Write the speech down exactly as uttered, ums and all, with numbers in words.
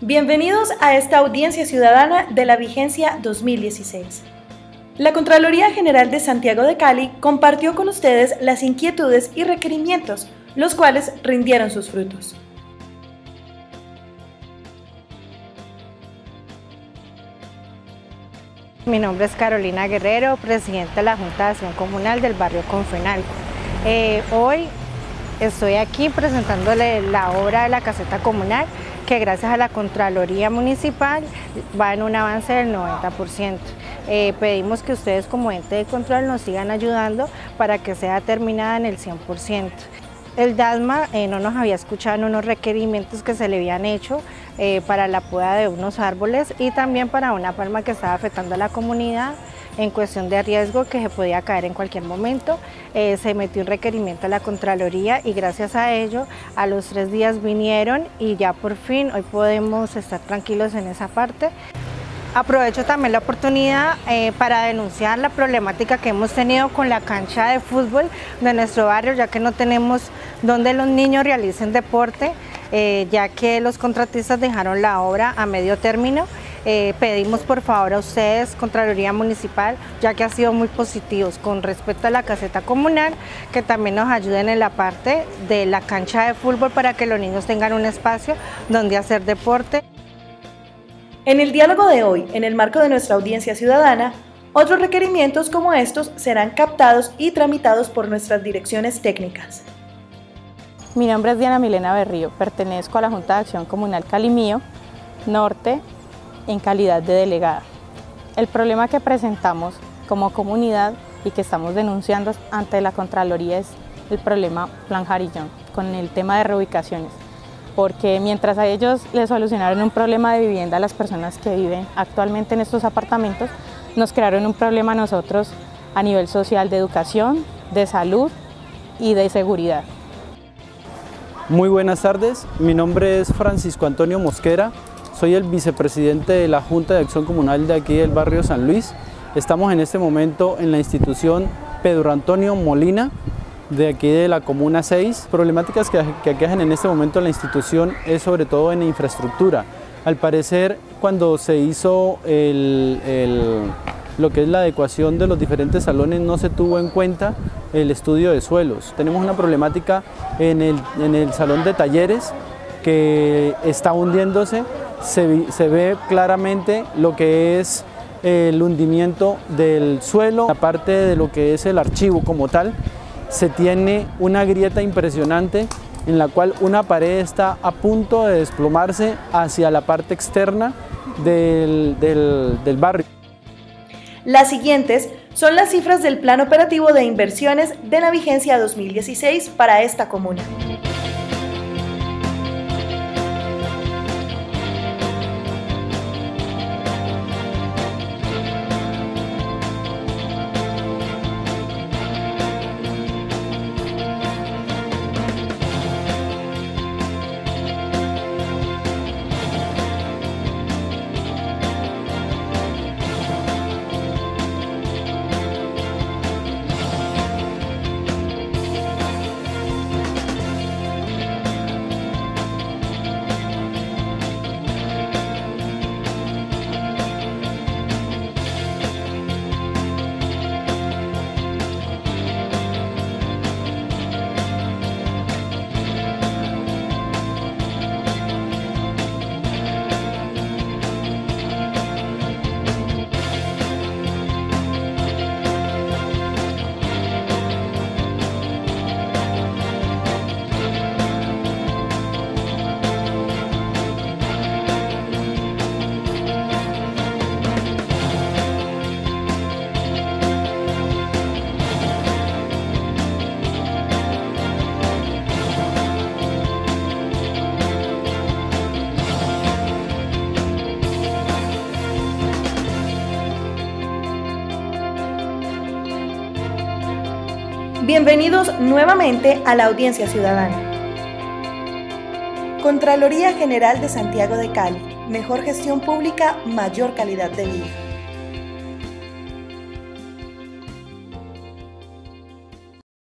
Bienvenidos a esta audiencia ciudadana de la vigencia dos mil dieciséis. La Contraloría General de Santiago de Cali compartió con ustedes las inquietudes y requerimientos, los cuales rindieron sus frutos. Mi nombre es Carolina Guerrero, presidenta de la Junta de Acción Comunal del barrio Confenalco. Eh, hoy estoy aquí presentándole la obra de la caseta comunal, que gracias a la Contraloría Municipal va en un avance del noventa por ciento. Eh, pedimos que ustedes como ente de control nos sigan ayudando para que sea terminada en el cien por ciento. El DASMA eh, no nos había escuchado en unos requerimientos que se le habían hecho eh, para la poda de unos árboles y también para una palma que estaba afectando a la comunidad en cuestión de riesgo que se podía caer en cualquier momento. Eh, se metió un requerimiento a la Contraloría y gracias a ello a los tres días vinieron y ya por fin hoy podemos estar tranquilos en esa parte. Aprovecho también la oportunidad eh, para denunciar la problemática que hemos tenido con la cancha de fútbol de nuestro barrio, ya que no tenemos donde los niños realicen deporte, eh, ya que los contratistas dejaron la obra a medio término. Eh, pedimos por favor a ustedes, Contraloría Municipal, ya que ha sido muy positivos con respecto a la caseta comunal, que también nos ayuden en la parte de la cancha de fútbol para que los niños tengan un espacio donde hacer deporte. En el diálogo de hoy, en el marco de nuestra audiencia ciudadana, otros requerimientos como estos serán captados y tramitados por nuestras direcciones técnicas. Mi nombre es Diana Milena Berrío, pertenezco a la Junta de Acción Comunal Calimío Norte en calidad de delegada. El problema que presentamos como comunidad y que estamos denunciando ante la Contraloría es el problema Plan Jarillón con el tema de reubicaciones, porque mientras a ellos les solucionaron un problema de vivienda a las personas que viven actualmente en estos apartamentos, nos crearon un problema a nosotros a nivel social de educación, de salud y de seguridad. Muy buenas tardes, mi nombre es Francisco Antonio Mosquera, soy el vicepresidente de la Junta de Acción Comunal de aquí del barrio San Luis. Estamos en este momento en la institución Pedro Antonio Molina, de aquí de la Comuna seis. Problemáticas que, que aquejan en este momento la institución es sobre todo en infraestructura. Al parecer, cuando se hizo el, el, lo que es la adecuación de los diferentes salones, no se tuvo en cuenta el estudio de suelos. Tenemos una problemática en el, en el salón de talleres que está hundiéndose. Se, se ve claramente lo que es el hundimiento del suelo, la parte de lo que es el archivo como tal. Se tiene una grieta impresionante en la cual una pared está a punto de desplomarse hacia la parte externa del, del, del barrio. Las siguientes son las cifras del Plan Operativo de Inversiones de la vigencia dos mil dieciséis para esta comuna. Bienvenidos nuevamente a la audiencia ciudadana. Contraloría General de Santiago de Cali, mejor gestión pública, mayor calidad de vida.